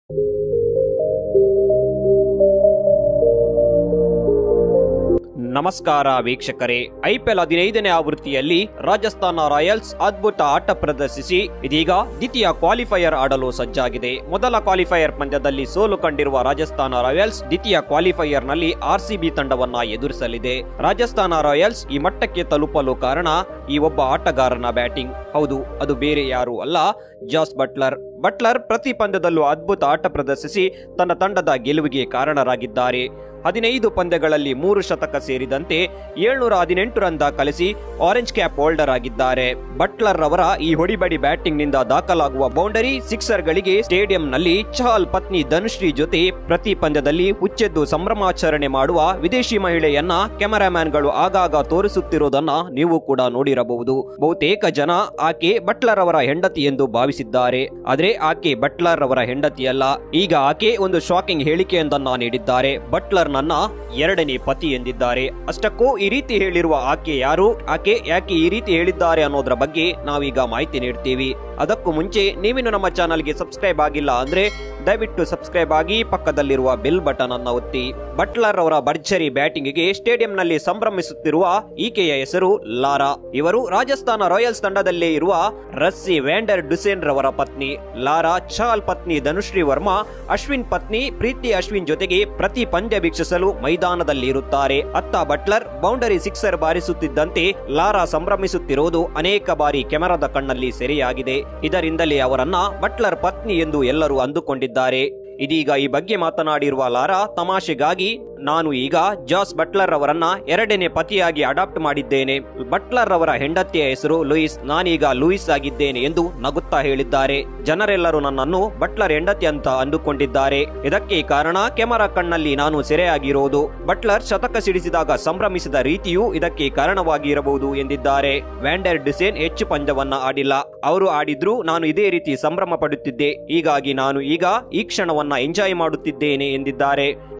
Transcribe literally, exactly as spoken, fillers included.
ನಮಸ್ಕಾರ ವೀಕ್ಷಕರೇ, ಐಪಿಎಲ್ ಹದಿನೈದನೇ ಆವೃತ್ತಿಯಲ್ಲಿ ರಾಜಸ್ಥಾನ ರಾಯಲ್ಸ್ ಅದ್ಭುತ ಆಟ ಪ್ರದರ್ಶಿಸಿ ಇದೀಗ ದ್ವಿತೀಯ ಕ್ವಾಲಿಫೈಯರ್ ಆಡಲು ಸಜ್ಜಾಗಿದೆ. ಮೊದಲ ಕ್ವಾಲಿಫೈಯರ್ ಪಂದ್ಯದಲ್ಲಿ ಸೋಲು ಕಂಡಿರುವ ರಾಜಸ್ಥಾನ ರಾಯಲ್ಸ್ ದ್ವಿತೀಯ ಕ್ವಾಲಿಫೈಯರ್ ನಲ್ಲಿ ಆರ್ಸಿಬಿ ತಂಡವನ್ನ ಎದುರಿಸಲಿದೆ. ರಾಜಸ್ಥಾನ ರಾಯಲ್ಸ್ ಈ ಮಟ್ಟಕ್ಕೆ ತಲುಪಲು ಕಾರಣ ಈ ಒಬ್ಬ ಆಟಗಾರನ ಬ್ಯಾಟಿಂಗ್. ಹೌದು, ಅದು ಬೇರೆ ಯಾರು ಅಲ್ಲ, ಜಾಸ್ ಬಟ್ಲರ್. ಬಟ್ಲರ್ ಪ್ರತಿ ಪಂದ್ಯದಲ್ಲೂ ಅದ್ಭುತ ಆಟ ಪ್ರದರ್ಶಿಸಿ ತನ್ನ ತಂಡದ ಗೆಲುವಿಗೆ ಕಾರಣರಾಗಿದ್ದಾರೆ. ಹದಿನೈದು ಪಂದ್ಯಗಳಲ್ಲಿ ಮೂರು ಶತಕ ಸೇರಿದಂತೆ ಏಳ್ನೂರ ಹದಿನೆಂಟು ರನ್ ದಾಖಲಿಸಿ ಆರೆಂಜ್ ಕ್ಯಾಪ್ ಹೋಲ್ಡರ್ ಆಗಿದ್ದಾರೆ. ಬಟ್ಲರ್ ಅವರ ಈ ಹೊಡಿಬಡಿ ಬ್ಯಾಟಿಂಗ್ ನಿಂದ ದಾಖಲಾಗುವ ಬೌಂಡರಿ ಸಿಕ್ಸರ್ ಗಳಿಗೆ ಸ್ಟೇಡಿಯಂನಲ್ಲಿ ಚಹಲ್ ಪತ್ನಿ ಧನುಶ್ರೀ ಜೊತೆ ಪ್ರತಿ ಪಂದ್ಯದಲ್ಲಿ ಹುಚ್ಚೆದ್ದು ಸಂಭ್ರಮಾಚರಣೆ ಮಾಡುವ ವಿದೇಶಿ ಮಹಿಳೆಯನ್ನ ಕ್ಯಾಮರಾಮ್ಯಾನ್ ಗಳು ಆಗಾಗ ತೋರಿಸುತ್ತಿರುವುದನ್ನ ನೀವು ಕೂಡ ನೋಡಿರಬಹುದು. ಬಹುತೇಕ ಜನ ಆಕೆ ಬಟ್ಲರ್ ಅವರ ಹೆಂಡತಿ ಎಂದು ಭಾವಿಸಿದ್ದಾರೆ. ಆದ್ರೆ ಆಕೆ ಬಟ್ಲರ್ ಅವರ ಹೆಂಡತಿಯಲ್ಲ. ಈಗ ಆಕೆ ಒಂದು ಶಾಕಿಂಗ್ ಹೇಳಿಕೆಯೊಂದನ್ನ ನೀಡಿದ್ದಾರೆ. ಬಟ್ಲರ್ ನನ್ನ ಎರಡನೇ ಪತಿ ಎಂದಿದ್ದಾರೆ. ಅಷ್ಟಕ್ಕೂ ಈ ರೀತಿ ಹೇಳಿರುವ ಆಕೆ ಯಾರು, ಆಕೆ ಯಾಕೆ ಈ ರೀತಿ ಹೇಳಿದ್ದಾರೆ ಅನ್ನೋದ್ರ ಬಗ್ಗೆ ನಾವೀಗ ಮಾಹಿತಿ ನೀಡ್ತೀವಿ. ಅದಕ್ಕೂ ಮುಂಚೆ ನೀವಿನ್ನು ನಮ್ಮ ಚಾನಲ್ಗೆ ಸಬ್ಸ್ಕ್ರೈಬ್ ಆಗಿಲ್ಲ ಅಂದ್ರೆ ದಯವಿಟ್ಟು ಸಬ್ಸ್ಕ್ರೈಬ್ ಆಗಿ ಪಕ್ಕದಲ್ಲಿರುವ ಬೆಲ್ ಬಟನ್ ಅನ್ನು ಒತ್ತಿ. ಬಟ್ಲರ್ ಅವರ ಭರ್ಜರಿ ಬ್ಯಾಟಿಂಗ್ಗೆ ಸ್ಟೇಡಿಯಂನಲ್ಲಿ ಸಂಭ್ರಮಿಸುತ್ತಿರುವ ಈಕೆಯ ಹೆಸರು ಲಾರಾ. ಇವರು ರಾಜಸ್ಥಾನ ರಾಯಲ್ಸ್ ತಂಡದಲ್ಲೇ ಇರುವ ರಸ್ಸಿ ವ್ಯಾಂಡರ್ ಡುಸೇನ್ ರವರ ಪತ್ನಿ. ಲಾರಾ ಚಹಲ್ ಪತ್ನಿ ಧನುಶ್ರೀ ವರ್ಮಾ, ಅಶ್ವಿನ್ ಪತ್ನಿ ಪ್ರೀತಿ ಅಶ್ವಿನ್ ಜೊತೆಗೆ ಪ್ರತಿ ಪಂದ್ಯ ವೀಕ್ಷಿಸಲು ಮೈದಾನದಲ್ಲಿ ಇರುತ್ತಾರೆ. ಅತ್ತ ಬಟ್ಲರ್ ಬೌಂಡರಿ ಸಿಕ್ಸರ್ ಬಾರಿಸುತ್ತಿದ್ದಂತೆ ಲಾರಾ ಸಂಭ್ರಮಿಸುತ್ತಿರುವುದು ಅನೇಕ ಬಾರಿ ಕ್ಯಾಮೆರಾದ ಕಣ್ಣಲ್ಲಿ ಸೆರೆಯಾಗಿದೆ. ಇದರಿಂದಲೇ ಅವರನ್ನ ಬಟ್ಲರ್ ಪತ್ನಿ ಎಂದು ಎಲ್ಲರೂ ಅಂದುಕೊಂಡಿದ್ದಾರೆ. ಇದೀಗ ಈ ಬಗ್ಗೆ ಮಾತನಾಡಿರುವ ಲಾರಾ ತಮಾಷೆಗಾಗಿ ನಾನು ಈಗ ಜಾಸ್ ಬಟ್ಲರ್ ಅವರನ್ನ ಎರಡನೇ ಪತಿಯಾಗಿ ಅಡಾಪ್ಟ್ ಮಾಡಿದ್ದೇನೆ. ಬಟ್ಲರ್ ಅವರ ಹೆಂಡತಿಯ ಹೆಸರು ಲೂಯಿಸ್, ನಾನೀಗ ಲೂಯಿಸ್ ಆಗಿದ್ದೇನೆ ಎಂದು ನಗುತ್ತಾ ಹೇಳಿದ್ದಾರೆ. ಜನರೆಲ್ಲರೂ ನನ್ನನ್ನು ಬಟ್ಲರ್ ಹೆಂಡತಿ ಅಂತ ಅಂದುಕೊಂಡಿದ್ದಾರೆ. ಇದಕ್ಕೆ ಕಾರಣ ಕ್ಯಾಮೆರಾ ಕಣ್ಣಲ್ಲಿ ನಾನು ಸೆರೆಯಾಗಿರೋದು. ಬಟ್ಲರ್ ಶತಕ ಸಿಡಿಸಿದಾಗ ಸಂಭ್ರಮಿಸಿದ ರೀತಿಯೂ ಇದಕ್ಕೆ ಕಾರಣವಾಗಿರಬಹುದು ಎಂದಿದ್ದಾರೆ. ವ್ಯಾಂಡರ್ ಡುಸೇನ್ ಹೆಚ್ಚು ಪಂದ್ಯವನ್ನ ಆಡಿಲ್ಲ. ಅವರು ಆಡಿದ್ರು ನಾನು ಇದೇ ರೀತಿ ಸಂಭ್ರಮ ಪಡುತ್ತಿದ್ದೆ. ಹೀಗಾಗಿ ನಾನು ಈಗ ಈ ಕ್ಷಣವನ್ನ ಎಂಜಾಯ್ ಮಾಡುತ್ತಿದ್ದೇನೆ ಎಂದಿದ್ದಾರೆ.